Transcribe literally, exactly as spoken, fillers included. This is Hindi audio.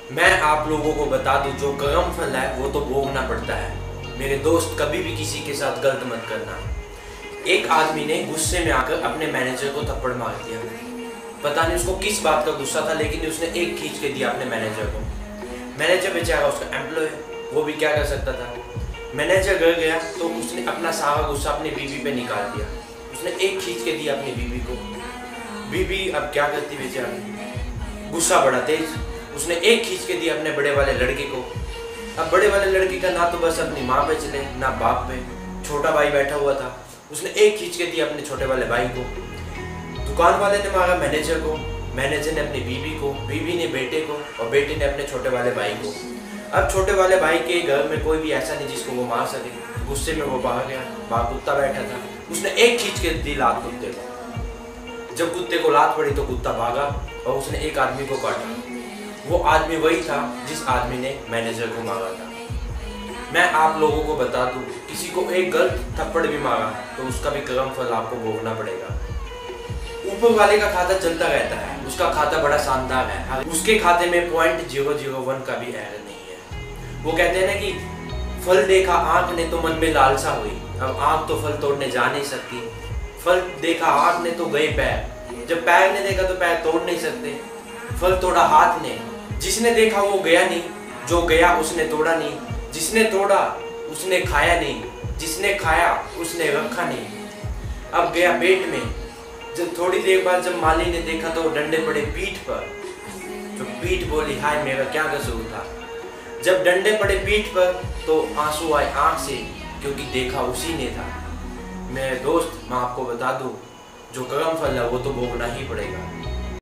मैं आप लोगों को बता दूं, जो कर्म फल है वो तो भोगना पड़ता है। मेरे दोस्त, कभी भी किसी के साथ गलत मत करना। एक आदमी ने गुस्से में आकर अपने मैनेजर को थप्पड़ मार दिया। पता नहीं उसको किस बात का गुस्सा था, लेकिन उसने एक खींच के दिया अपने मैनेजर को। मैनेजर बेचारा उसका एम्प्लॉय, वो भी क्या कर सकता था। मैनेजर घर गया तो उसने अपना सारा गुस्सा अपनी बीवी पे निकाल दिया। उसने एक खींच के दिया अपनी बीवी को। बीवी अब क्या करती बेचारी, गुस्सा बड़ा तेज, उसने एक खींच के दिया अपने बड़े वाले लड़के को। अब बड़े वाले लड़के का ना तो बस अपनी माँ पे चले ना बाप पे, छोटा भाई बैठा हुआ था, उसने एक खींच के दिया अपने छोटे वाले भाई को। दुकान वाले ने मारा मैनेजर को, मैनेजर ने अपनी बीवी को, बीवी ने बेटे को और बेटे ने अपने छोटे वाले भाई को। अब छोटे वाले भाई के घर में कोई भी ऐसा नहीं जिसको वो मार सके। गुस्से में वो बाहर गया, बाहर कुत्ता बैठा था, उसने एक खींच के दी लात कुत्ते को। जब कुत्ते को लात पड़ी तो कुत्ता भागा और उसने एक आदमी को काटा। वो आदमी वही था जिस आदमी ने मैनेजर को मारा था। मैं आप लोगों को बता दूं, किसी को एक गलत थप्पड़ भी मारा तो उसका भी कर्म फल आपको भोगना पड़ेगा। ऊपर वाले का खाता चलता रहता है, उसका खाता बड़ा शानदार है, उसके खाते में पॉइंट जीरो जीरो वन का भी एरर नहीं है। वो कहते हैं ना कि फल देखा आंख ने तो मन में लालसा हुई। अब आंख तो फल तोड़ने जा नहीं सकती, फल देखा आंख ने तो गए पैर, जब पैर ने देखा तो पैर तोड़ नहीं सकते। फल तोड़ा हाथ ने, जिसने देखा वो गया नहीं, जो गया उसने तोड़ा नहीं, जिसने तोड़ा उसने खाया नहीं, जिसने खाया उसने रखा नहीं। अब गया पेट में। जब थोड़ी देर बाद जब माली ने देखा तो डंडे पड़े पीठ पर, जो पीठ बोली हाय मेरा क्या कसूर था। जब डंडे पड़े पीठ पर तो आंसू आए आंख से, क्योंकि देखा उसी ने था। मेरे दोस्त, मैं आपको बता दूं, जो कर्म फल है वो तो भोगना ही पड़ेगा।